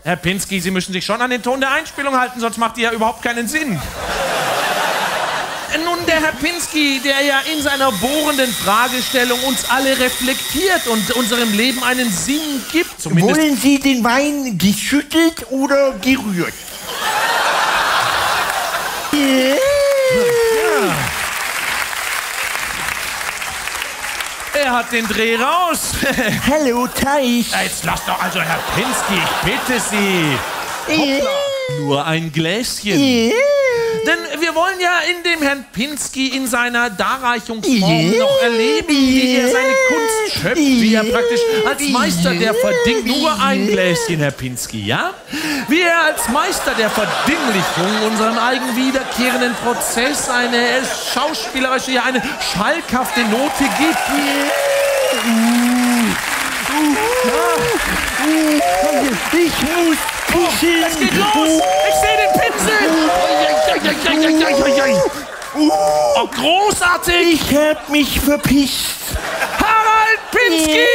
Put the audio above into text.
Herr Pinsky, Sie müssen sich schon an den Ton der Einspielung halten, sonst macht die ja überhaupt keinen Sinn. Nun, der Herr Pinsky, der ja in seiner bohrenden Fragestellung uns alle reflektiert und unserem Leben einen Sinn gibt. Zumindest. Wollen Sie den Wein geschüttelt oder gerührt? Ja. Er hat den Dreh raus. Hallo, Teich. Jetzt lasst doch also, Herr Pinsky, ich bitte Sie. Hoppla. Nur ein Gläschen. Denn wir wollen ja in dem Herrn Pinsky in seiner Darreichungsform noch erleben, wie er seine Kunst schöpft, wie er praktisch als Meister der Verdinglichung... Nur ein Gläschen, Herr Pinsky, ja? Wie er als Meister der Verdinglichung unserem eigen wiederkehrenden Prozess eine schauspielerische, ja, eine schalkhafte Note gibt. Ich muss pissen. Es geht los! Ich sehe den Pinsel! Oh, großartig! Ich hab mich verpisst. Harald Pinsky!